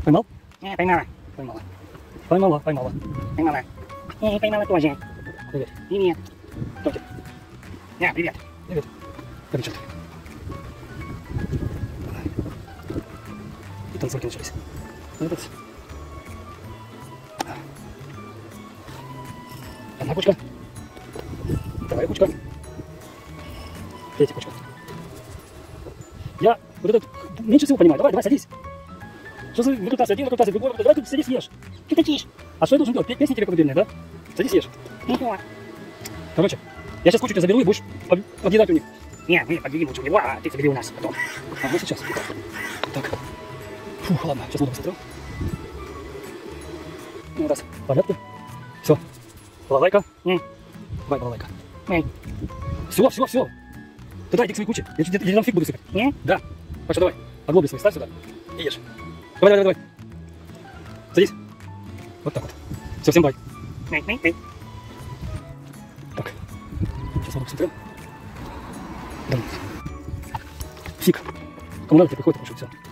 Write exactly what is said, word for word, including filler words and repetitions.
Поймал? Не, поймала. Поймала. Поймала, поймала. Поймала. Не, поймала тоже. Привет. Привет. Кто тебе? Да, привет. Привет. Привет, что ты? И танцорки начались. Молодец. Одна кучка. Вторая кучка. Третья кучка. Я вот этот меньше всего понимаю. Давай, давай, садись. Что за выкрутасы? Один выкрутасы, другой выкрутасы. Давай ты садись, ешь. Ты кричишь. А что я должен делать? Пе- Песни тебе колыбельные, да? Садись, ешь. Ничего. Короче, я сейчас кучу тебя заберу и будешь под- подъедать у них. Нет, мы подвели лучше у него, а ты забери у нас потом. А, ну сейчас. Так. Фух, ладно, сейчас воду посмотрю. Ну, раз, в порядке. Все. Балалайка. Не, Давай, балалайка. не, Все, все, все. Туда иди к своей куче. Я тебе я там фиг буду сыпать. не. Да. Паша, давай. Оглобли свои ставь сюда. И ешь. Давай, давай, давай. Садись. Вот так вот. Все, всем бай. Не, не, не. Так. Сейчас воду посмотрю. Да. Фиг. Кому надо, тебе приходит, и все.